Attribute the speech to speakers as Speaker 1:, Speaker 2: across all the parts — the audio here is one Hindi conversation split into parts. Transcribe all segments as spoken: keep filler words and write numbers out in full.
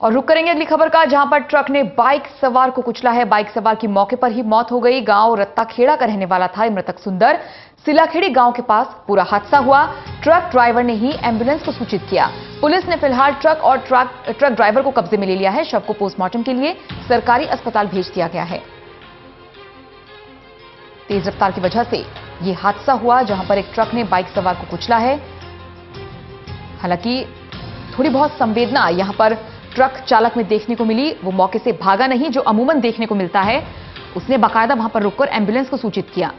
Speaker 1: और रुक करेंगे अगली खबर का, जहां पर ट्रक ने बाइक सवार को कुचला है। बाइक सवार की मौके पर ही मौत हो गई। गांव रत्ताखेड़ा का रहने वाला था मृतक सुंदर। सिलाखेड़ी गांव के पास पूरा हादसा हुआ। ट्रक ड्राइवर ने ही एम्बुलेंस को सूचित किया। पुलिस ने फिलहाल ट्रक और ट्रक ट्रक ड्राइवर को कब्जे में ले लिया है। शव को पोस्टमार्टम के लिए सरकारी अस्पताल भेज दिया गया है। तेज रफ्तार की वजह से यह हादसा हुआ, जहां पर एक ट्रक ने बाइक सवार को कुचला है। हालांकि थोड़ी बहुत संवेदना यहां पर ट्रक चालक में देखने को मिली। वो मौके से भागा नहीं, जो अमूमन देखने को मिलता है। उसने बाकायदा वहां पर रुककर एम्बुलेंस को सूचित किया।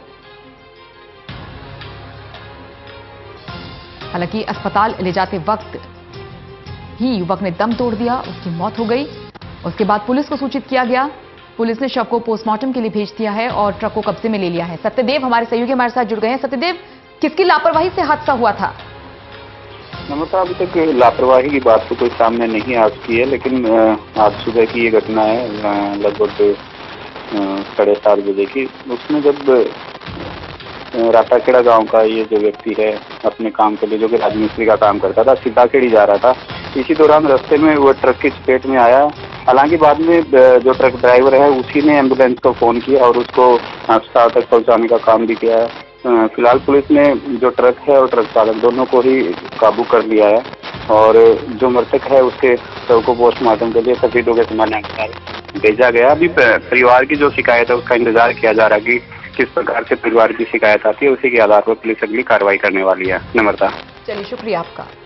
Speaker 1: हालांकि अस्पताल ले जाते वक्त ही युवक ने दम तोड़ दिया, उसकी मौत हो गई। उसके बाद पुलिस को सूचित किया गया। पुलिस ने शव को पोस्टमार्टम के लिए भेज दिया है और ट्रक को कब्जे में ले लिया है। सत्यदेव हमारे सहयोगी हमारे साथ जुड़ गए हैं। सत्यदेव, किसकी लापरवाही से हादसा हुआ था?
Speaker 2: नमस्कार। अभी तक लापरवाही की बात तो कोई सामने नहीं आ चुकी है, लेकिन आज सुबह की ये घटना है लगभग साढ़े सात बजे की। उसमें जब राताखेड़ा गांव का ये जो व्यक्ति है अपने काम के लिए, जो कि राजमिस्त्री का काम करता था, सिलाखेड़ी जा रहा था। इसी दौरान रास्ते में वो ट्रक की चपेट में आया। हालांकि बाद में जो ट्रक ड्राइवर है उसी ने एम्बुलेंस को फोन किया और उसको अस्पताल तक पहुंचाने का काम भी किया है। फिलहाल पुलिस ने जो ट्रक है और ट्रक चालक दोनों को ही काबू कर लिया है और जो मृतक है उसके शव को पोस्टमार्टम के लिए तस्वीरों के समान भेजा गया। अभी परिवार की जो शिकायत है उसका इंतजार किया जा रहा है कि किस प्रकार से परिवार की शिकायत आती है, उसी के आधार पर पुलिस अगली कार्रवाई करने वाली है। नम्रता,
Speaker 1: चलिए शुक्रिया आपका।